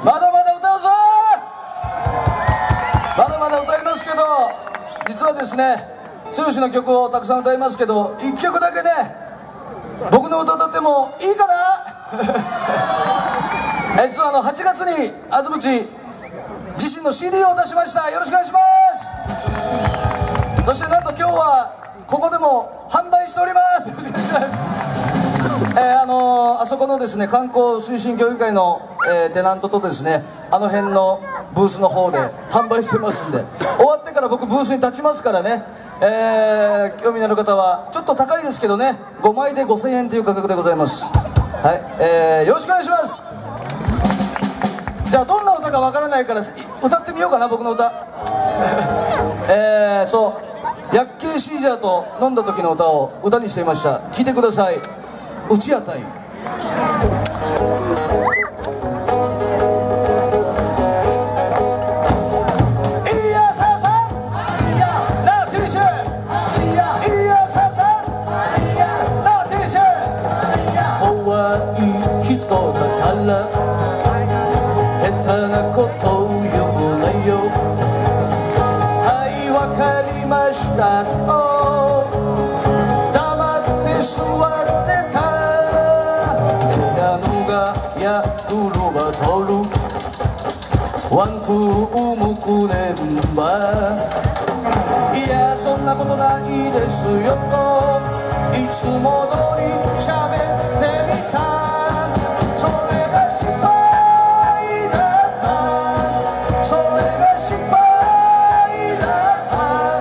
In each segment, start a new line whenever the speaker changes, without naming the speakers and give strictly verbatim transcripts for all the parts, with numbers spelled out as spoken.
まだまだ歌うぞ。まだまだ歌いますけど、実はですね、剛の曲をたくさん歌いますけど、いっきょくだけね、僕の歌歌ってもいいかなえ実はあのはちがつにあずぶち自身の シーディー を出しました。よろしくお願いします。そしてなんと今日はここでも販売しておりますえー、あのー、あそこのですね観光推進協議会の、えー、テナントとですねあの辺のブースの方で販売してますんで、終わってから僕ブースに立ちますからね、えー、興味のある方はちょっと高いですけどね、ごまいでごせんえんという価格でございます。はい、えー、よろしくお願いします。じゃあどんな歌かわからないから歌ってみようかな、僕の歌えー、そう薬系シージャーと飲んだ時の歌を歌にしてみました。聴いてください。打ち当たり。ワンクームくねんばいやそんなことないですよといつも通り喋ってみた。それが失敗だったそれが失敗だった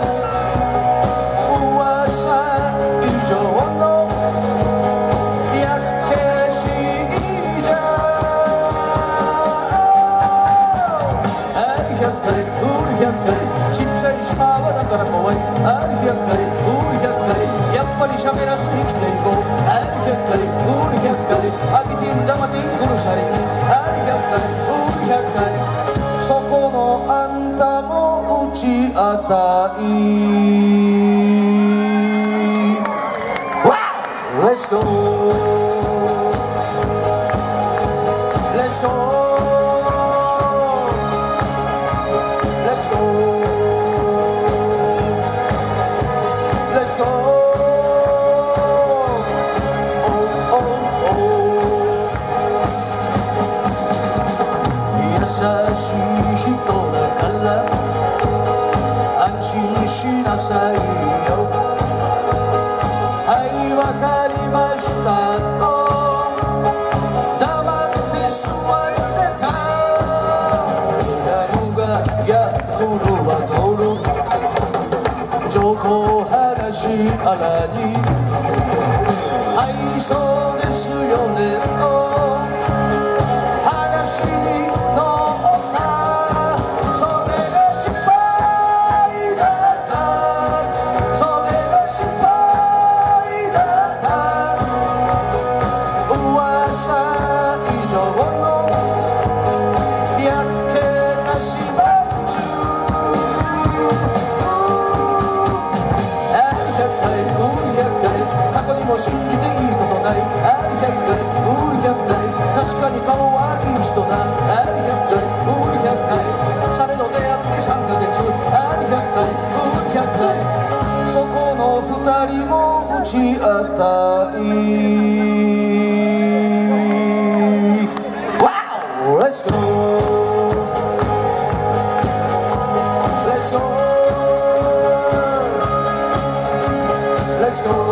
噂以上のやけしじゃちっちゃいシャワーだから怖い。ありひゃっかり、うりひゃっかり、やっぱり喋らずに生きていこう。ありひゃっかり、うりひゃっかり、あきてんだまてんくるしゃり。ありひゃっかり、うりひゃっかり、そこのあんたも打ち当たり。わっ Let's go Let's go情報話あらに愛想ですよね話に乗ったそれが失敗だったそれが失敗だった噂以上のやっけなしまんじゅう信じていいことない。ありひゃっかい、うりひゃっかい、確かに顔はいい人だ。ありひゃっかい、うりひゃっかい、されど出会ってさんかげつ。ありひゃっかい、うりひゃっかい、そこのふたりも打ち当たり。ワオ Let's go Let's go Let's go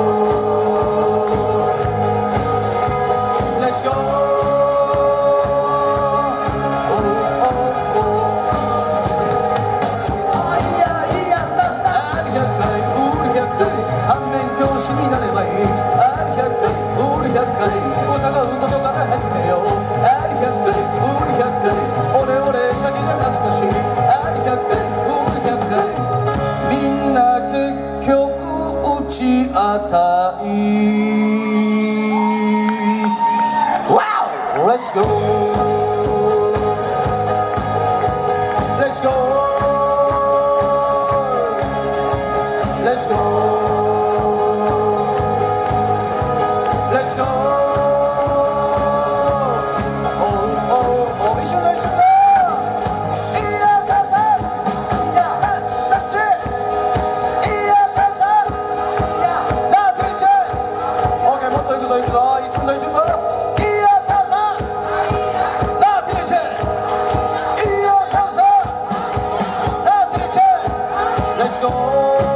疑うことから始めよう。ありひゃっかい、うりひゃっかい、 Let's go